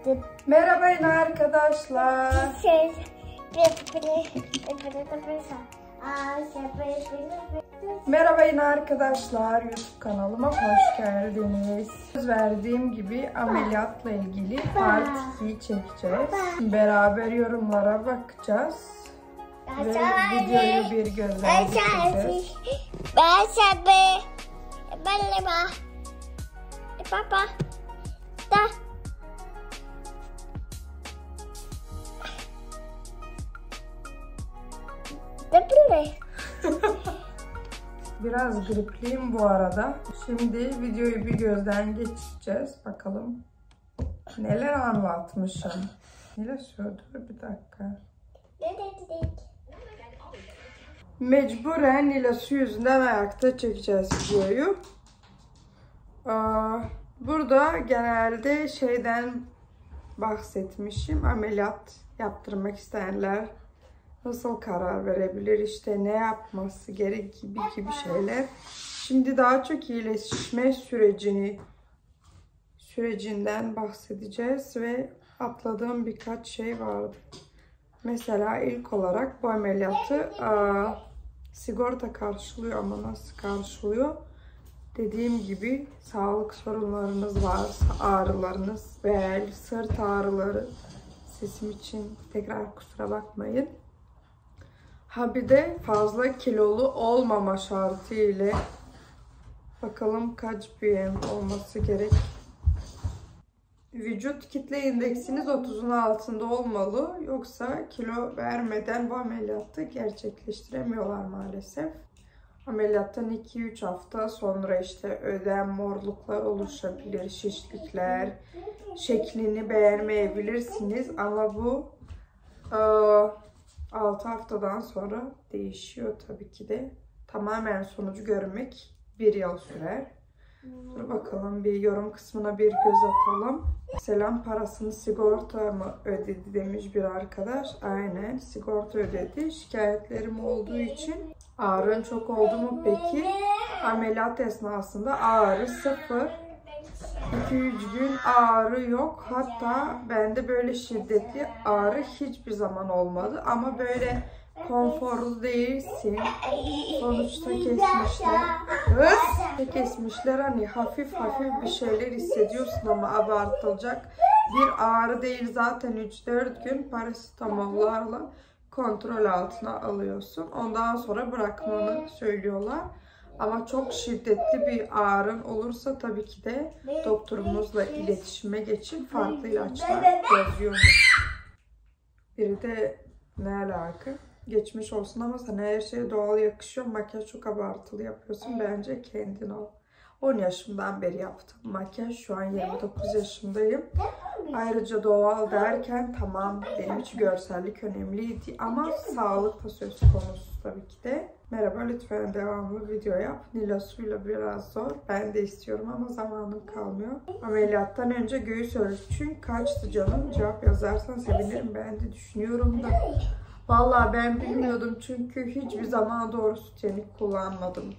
Merhaba arkadaşlar. Merhaba arkadaşlar. YouTube kanalıma hoş geldiniz. Söz verdiğim gibi ameliyatla ilgili part 2'yi çekeceğiz. Beraber yorumlara bakacağız. Ve videoyu bir gözden geçireceğiz. Biraz gripliyim bu arada. Şimdi videoyu bir gözden geçireceğiz. Bakalım neler anlatmışım. Neler söyledi? Bir dakika. Mecburen Nilas'ı yüzünden ayakta çekeceğiz videoyu. Burada genelde şeyden bahsetmişim. Ameliyat yaptırmak isteyenler nasıl karar verebilir, işte ne yapması gerek gibi şeyler. Şimdi daha çok iyileşme sürecinden bahsedeceğiz ve atladığım birkaç şey vardı. Mesela ilk olarak bu ameliyatı sigorta karşılıyor ama nasıl karşılıyor? Dediğim gibi sağlık sorunlarınız varsa, ağrılarınız, bel, sırt ağrıları, sesim için tekrar kusura bakmayın. Ha bir de fazla kilolu olmama şartı ile bakalım kaç BM olması gerek. Vücut kitle indeksiniz 30'un altında olmalı. Yoksa kilo vermeden bu ameliyatı gerçekleştiremiyorlar maalesef. Ameliyattan 2-3 hafta sonra işte ödem, morluklar oluşabilir, şişlikler, şeklini beğenmeyebilirsiniz ama bu 6 haftadan sonra değişiyor tabii ki de. Tamamen sonucu görmek 1 yıl sürer. Dur bakalım, bir yorum kısmına bir göz atalım. Selam, parasını sigorta mı ödedi demiş bir arkadaş. Aynen, sigorta ödedi. Şikayetlerim olduğu için. Ağrın çok oldu mu peki? Ameliyat esnasında ağrı 0. 2-3 gün ağrı yok. Hatta bende böyle şiddetli ağrı hiçbir zaman olmadı. Ama böyle konforlu değilsin. Sonuçta kesmişler. Hani hafif bir şeyler hissediyorsun ama abartılacak bir ağrı değil. Zaten 3-4 gün parasetamollarla kontrol altına alıyorsun. Ondan sonra bırakmanı söylüyorlar. Ama çok şiddetli bir ağrın olursa tabii ki de doktorumuzla iletişime geçin. Farklı ilaçlar yazıyormuş. Biri de ne alaka? Geçmiş olsun ama sana her şey doğal yakışıyor. Makyaj çok abartılı yapıyorsun. Bence kendin ol. 10 yaşımdan beri yaptım makyaj. Şu an 29 yaşındayım. Ayrıca doğal derken tamam, benim için görsellik önemliydi ama sağlık da söz konusu tabii ki de. Merhaba, lütfen devamlı video yap. Nilas'ıyla biraz zor. Ben de istiyorum ama zamanım kalmıyor. Ameliyattan önce göğüs ölçün kaçtı canım? Cevap yazarsan sevinirim. Ben de düşünüyorum da. Vallahi ben bilmiyordum çünkü hiçbir zaman doğru sütyenik kullanmadım.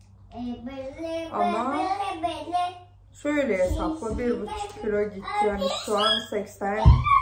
Ama şöyle hesapla 1,5 kilo gitti. Yani şu an 80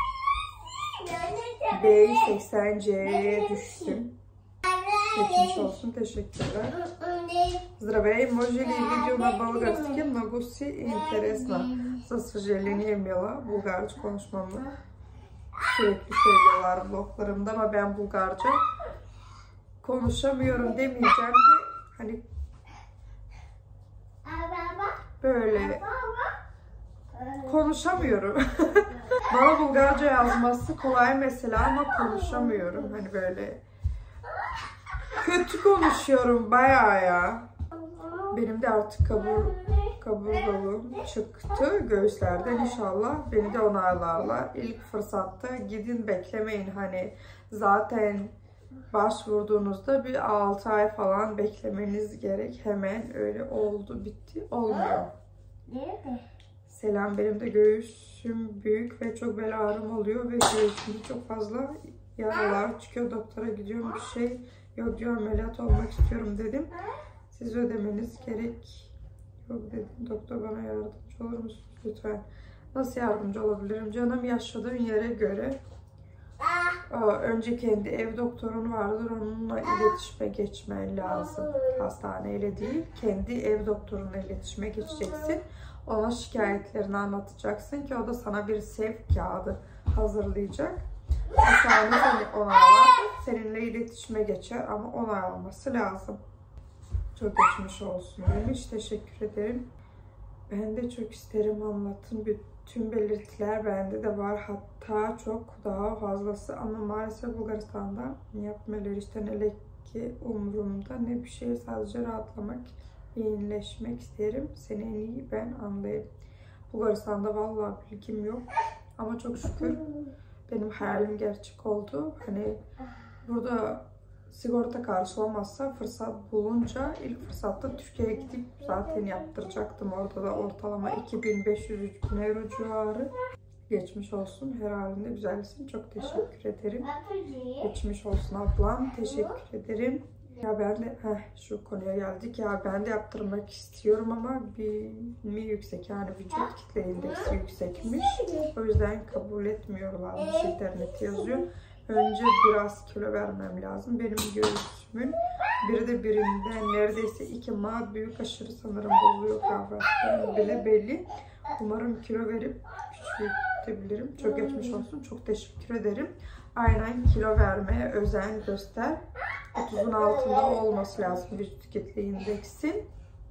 B 80 C'ye düştüm. Geçmiş olsun, teşekkürler. Здравей, може ли видео на български? Много си интересна. За съжаление, Mila, Bulgarca konuşmamı sürekli söylüyorlar vloglarımda ama ben Bulgarca konuşamıyorum demeyeceğim de hani böyle konuşamıyorum. Bana Bulgarca yazması kolay mesela ama konuşamıyorum. Hani böyle kötü konuşuyorum bayağı ya. Benim de artık kaburgalığım çıktı göğüslerden, inşallah beni de onaylarlar. İlk fırsatta gidin, beklemeyin. Hani zaten başvurduğunuzda bir 6 ay falan beklemeniz gerek. Hemen öyle oldu bitti olmuyor. Selam, benim de göğüsüm büyük ve çok bel ağrım oluyor ve göğsümde çok fazla yaralar çıkıyor. Doktora gidiyorum, bir şey yok diyor, ameliyat olmak istiyorum dedim. Siz ödemeniz gerek yok dedim. Doktor bana yardımcı olur musunuz lütfen? Nasıl yardımcı olabilirim canım? Yaşadığın yere göre. Önce kendi ev doktorun vardır. Onunla iletişime geçmen lazım. Hastaneyle değil. Kendi ev doktorunla iletişime geçeceksin. Ona şikayetlerini anlatacaksın ki o da sana bir sevk kağıdı hazırlayacak. Hastane seni onaylar. Seninle iletişime geçer ama onay alması lazım. Çok geçmiş olsun demiş. Teşekkür ederim. Ben de çok isterim anlatın. Bütün belirtiler bende de var. Hatta çok daha fazlası. Ama maalesef Bulgaristan'da yapmaları işte hele ki umurumda ne bir şey. Sadece rahatlamak, iyileşmek isterim. Seni en iyi ben anlayayım. Bulgaristan'da vallahi bilgim yok. Ama çok şükür benim hayalim gerçek oldu. Hani burada sigorta karşılamazsa fırsat bulunca ilk fırsatta Türkiye'ye gidip zaten yaptıracaktım. Orada da ortalama 2500-3000 euro civarı. Geçmiş olsun. Her halinde güzelsin. Çok teşekkür ederim. Geçmiş olsun ablam. Teşekkür ederim. Ya ben de şu konuya geldik. Ya ben de yaptırmak istiyorum ama bir yüksek yani vücut kitle indeksi yüksekmiş. O yüzden kabul etmiyorlarmış. İnternette yazıyor. Önce biraz kilo vermem lazım. Benim göğsümün biri de birinden neredeyse 2 mat büyük, aşırı sanırım bozuyor kavramlarım bile belli. Umarım kilo verip küçültebilirim. Çok geçmiş olsun. Çok teşekkür ederim. Aynen kilo vermeye özen göster. 30'un altında olması lazım vücut kitle indeksin.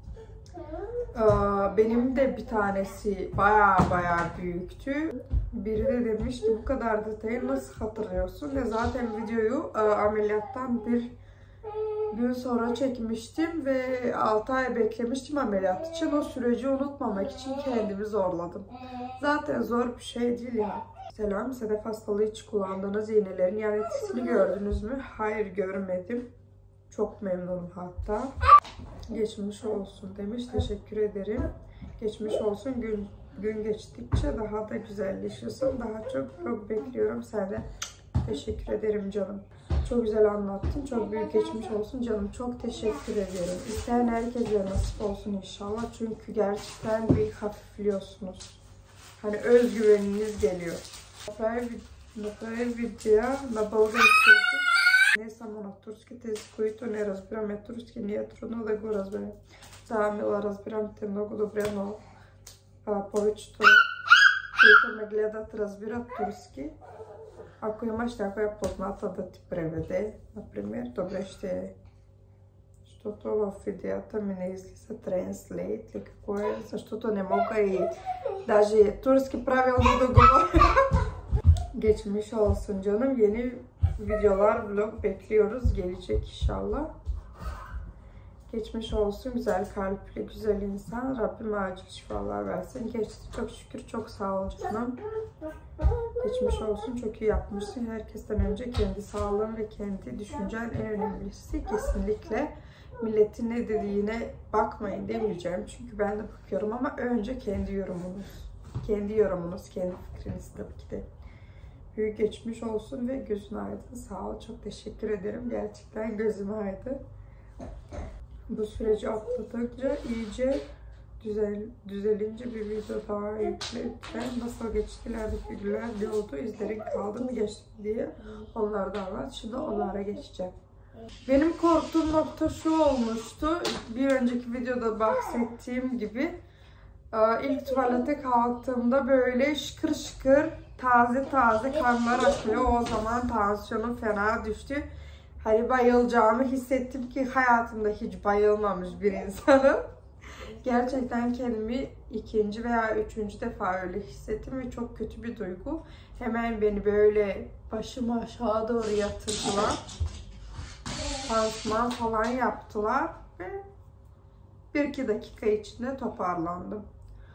Benim de bir tanesi baya büyüktü. Biri de demiş ki bu kadar detayı nasıl hatırlıyorsun? Ve zaten videoyu ameliyattan bir gün sonra çekmiştim ve 6 ay beklemiştim ameliyat için. O süreci unutmamak için kendimi zorladım. Zaten zor bir şey değil ya. Selam, sedef hastalığı hiç kullandığınız iğnelerin yan etkisini gördünüz mü? Hayır, görmedim. Çok memnunum hatta. Geçmiş olsun demiş. Teşekkür ederim. Geçmiş olsun. Gün geçtikçe daha da güzelleşiyorsun. Daha çok vlog bekliyorum senden. Teşekkür ederim canım. Çok güzel anlattın. Çok büyük geçmiş olsun canım. Çok teşekkür ederim. İsteyen herkese nasip olsun inşallah. Çünkü gerçekten bir hafifliyorsunuz. Hani özgüveniniz geliyor. Видеа на български език. Не само на турски, тези, които не разбираме турски, ни е трудно да го разберем. Да, Мила, разбирам те много добре, но повечето, които ме гледат, разбират турски. Ако имаш някоя позната да ти преведе, например, добре ще е. Защото в видеята ми не излиза Translate или какво е, защото не мога и даже турски правилно да говоря. Geçmiş olsun canım. Yeni videolar, vlog bekliyoruz. Gelecek inşallah. Geçmiş olsun. Güzel kalpli, güzel insan. Rabbim acil şifalar versin. Geçti çok şükür. Çok sağ ol canım. Geçmiş olsun. Çok iyi yapmışsın. Herkesten önce kendi sağlığın ve kendi düşüncen en önemlisi. Kesinlikle milletin ne dediğine bakmayın demeyeceğim. Çünkü ben de bakıyorum ama önce kendi yorumunuz. Kendi yorumunuz, kendi fikriniz tabii ki de. Büyük geçmiş olsun ve gözün aydın. Sağ ol. Çok teşekkür ederim. Gerçekten gözüm aydın. Bu süreci atladıkça iyice düzelince bir video daha yükledikten nasıl geçti, ilerideki günler ne oldu, izlerin kaldı mı geçti diye onlardan anlat. Şimdi onlara geçeceğim. Benim korktuğum nokta şu olmuştu. Bir önceki videoda bahsettiğim gibi ilk tuvalete kalktığımda böyle şıkır şıkır taze kanlar akıyor. O zaman tansiyonum fena düştü. Hani bayılacağımı hissettim ki hayatımda hiç bayılmamış bir insanım. Gerçekten kendimi 2. veya 3. defa öyle hissettim ve çok kötü bir duygu. Hemen beni böyle başımı aşağı doğru yatırdılar. Pansuman falan yaptılar ve 1-2 dakika içinde toparlandım.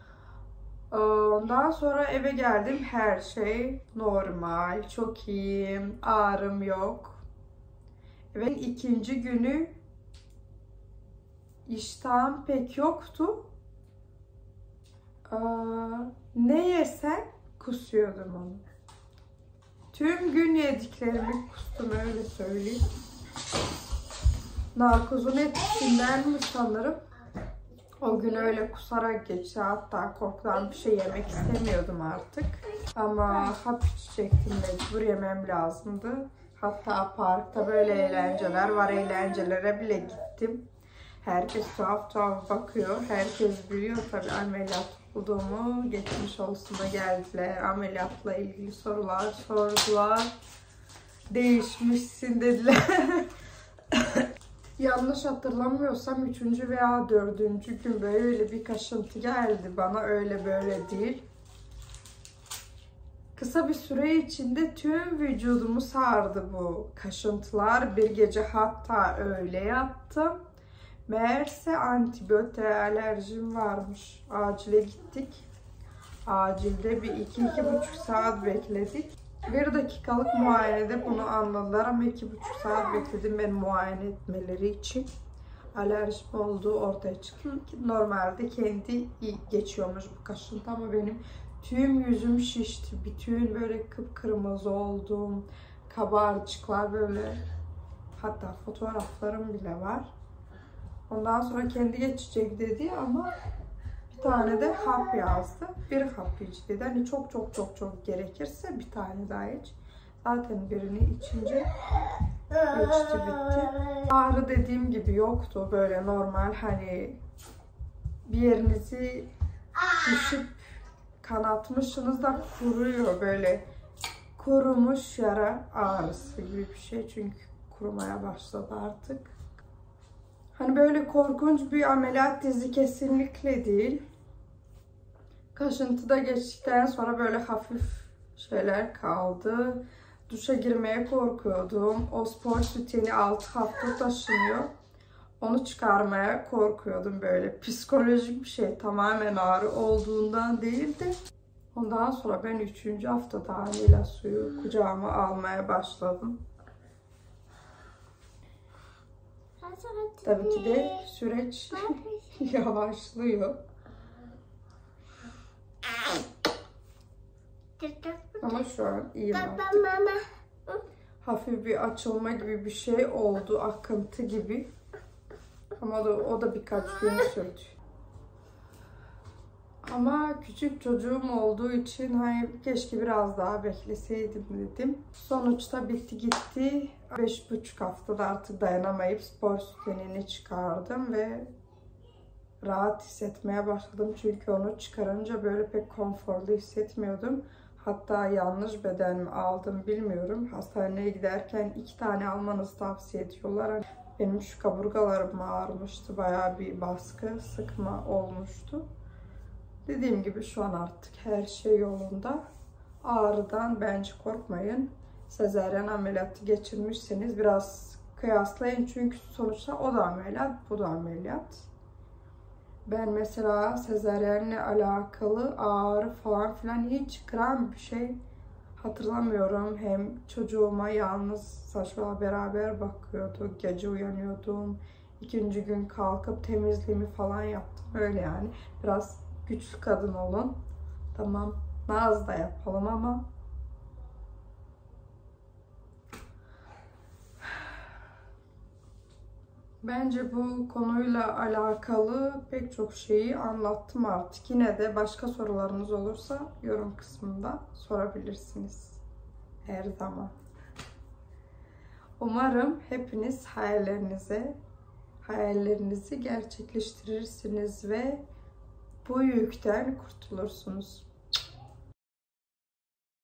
Ondan sonra eve geldim. Her şey normal, çok iyiyim, ağrım yok. Ve 2. günü iştahım pek yoktu. Ne yesem kusuyordum onu. Tüm gün yediklerimi kustum, öyle söyleyeyim. Narkozun etkisinden mi sanırım? O gün öyle kusarak geçti. Hatta korkudan bir şey yemek istemiyordum artık. Ama hap içecektim, mecbur yemem lazımdı. Hatta parkta böyle eğlenceler var. Eğlencelere bile gittim. Herkes tuhaf tuhaf bakıyor. Herkes biliyor tabii ameliyat olduğumu. Geçmiş olsun da geldiler. Ameliyatla ilgili sorular sordular. Değişmişsin dediler. Yanlış hatırlamıyorsam 3. veya 4. gün böyle bir kaşıntı geldi bana, öyle böyle değil. Kısa bir süre içinde tüm vücudumu sardı bu kaşıntılar. Bir gece hatta öyle yattım. Meğerse antibiyotiğe alerjim varmış. Acile gittik. Acilde bir 2-2,5 saat bekledik. 1 dakikalık muayenede bunu anladılar ama 2,5 saat bekledim ben muayene etmeleri için. Alerjim olduğu ortaya çıktı. Normalde kendi geçiyormuş bu kaşıntı ama benim tüm yüzüm şişti. Bütün böyle kıpkırmızı oldum. Kabarcıklar böyle. Hatta fotoğraflarım bile var. Ondan sonra kendi geçecek dedi ama bir tane de hap yazdı. Bir hap iç dedi. Hani çok gerekirse bir tane daha iç. Zaten birini içince geçti, bitti. Ağrı dediğim gibi yoktu. Böyle normal hani bir yerinizi düşüp kanatmışsınız da kuruyor, böyle kurumuş yara ağrısı gibi bir şey. Çünkü kurumaya başladı artık. Hani böyle korkunç bir ameliyat dizi kesinlikle değil. Kaşıntı da geçtikten sonra böyle hafif şeyler kaldı. Duşa girmeye korkuyordum. O spor sütyeni 6 hafta taşınıyor. Onu çıkarmaya korkuyordum böyle. Psikolojik bir şey, tamamen ağrı olduğundan değildi. Ondan sonra ben 3. haftada anila suyu kucağıma almaya başladım. Tabii ki de süreç yavaşlıyor. Ama şu an iyiyim artık. Hafif bir açılma gibi bir şey oldu, akıntı gibi. Ama o da birkaç gün sürdü. Ama küçük çocuğum olduğu için hani keşke biraz daha bekleseydim dedim. Sonuçta bitti gitti. 5,5 haftada artık dayanamayıp spor sütyenini çıkardım ve rahat hissetmeye başladım. Çünkü onu çıkarınca böyle pek konforlu hissetmiyordum. Hatta yanlış beden mi aldım bilmiyorum. Hastaneye giderken 2 tane almanızı tavsiye ediyorlar. Benim şu kaburgalarım ağrımıştı. Bayağı bir baskı, sıkma olmuştu. Dediğim gibi şu an artık her şey yolunda. Ağrıdan bence korkmayın. Sezaryen ameliyatı geçirmişseniz biraz kıyaslayın. Çünkü sonuçta o da ameliyat, bu da ameliyat. Ben mesela sezaryenle alakalı ağrı falan filan hiç gram bir şey hatırlamıyorum. Hem çocuğuma yalnız saçla beraber bakıyordu. Gece uyanıyordum. 2. gün kalkıp temizliğimi falan yaptım. Öyle yani. Biraz güçlü kadın olun. Tamam, naz da yapalım ama bence bu konuyla alakalı pek çok şeyi anlattım artık. Yine de başka sorularınız olursa yorum kısmında sorabilirsiniz. Her zaman. Umarım hepiniz hayallerinizi gerçekleştirirsiniz ve bu yükten kurtulursunuz.